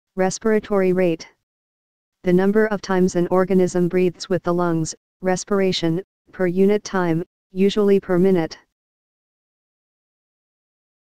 Respiratory rate. The number of times an organism breathes with the lungs, respiration, per unit time, usually per minute.